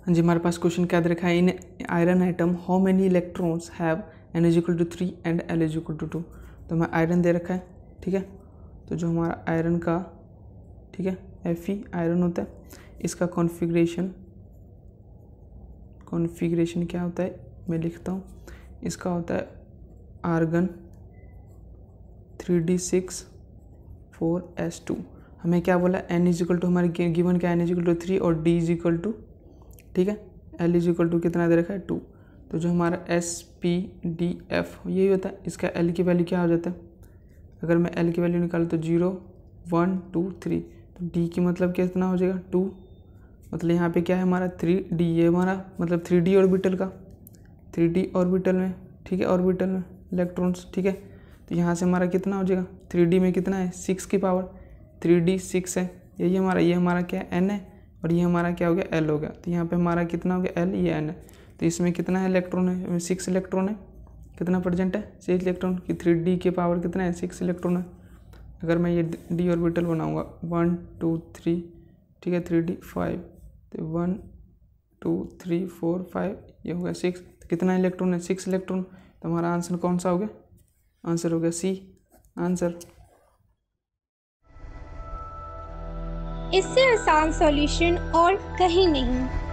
हाँ जी, हमारे पास क्वेश्चन क्या दे रखा है, in iron atom how many electrons have n=3 and l=2। तो हमें आयरन दे रखा है, ठीक है। तो जो हमारा आयरन का, ठीक है, Fe आयरन होता है, इसका कॉन्फ़िगरेशन क्या होता है मैं लिखता हूँ। इसका होता है आर्गन 3d6 4s2। हमें क्या बोला, n= हमारे गिवन क्या, n=3 और d=, ठीक है, l= कितना दे रखा है 2। तो जो हमारा SpDF यही होता है, इसका l की वैल्यू क्या हो जाता है, अगर मैं l की वैल्यू निकालूँ तो 0 1 2 3, तो d की मतलब कितना हो जाएगा 2, मतलब यहाँ पे क्या है हमारा 3d, ये हमारा मतलब 3d ऑर्बिटल का, 3d ऑर्बिटल में, ठीक है, ऑर्बिटल में इलेक्ट्रॉन्स, ठीक है। तो यहाँ से हमारा कितना हो जाएगा, 3d में कितना है 6 की पावर, 3d 6 है, यही हमारा, ये हमारा क्या है n है, और ये हमारा क्या हो गया l हो गया। तो यहाँ पे हमारा कितना हो गया l, ये n है। तो इसमें कितना है इलेक्ट्रॉन है, 6 इलेक्ट्रॉन है, कितना परसेंट है 6 इलेक्ट्रॉन की, 3d के पावर कितना है 6 इलेक्ट्रॉन है। अगर मैं ये d ऑर्बिटल बनाऊंगा 1 2 3, ठीक है, 3d 5, तो 1 2 3 4 5, ये हो गया 6, तो कितना इलेक्ट्रॉन है 6 इलेक्ट्रॉन। तो हमारा आंसर कौन सा हो गया, आंसर हो गया सी आंसर। इससे आसान सॉल्यूशन और कहीं नहीं।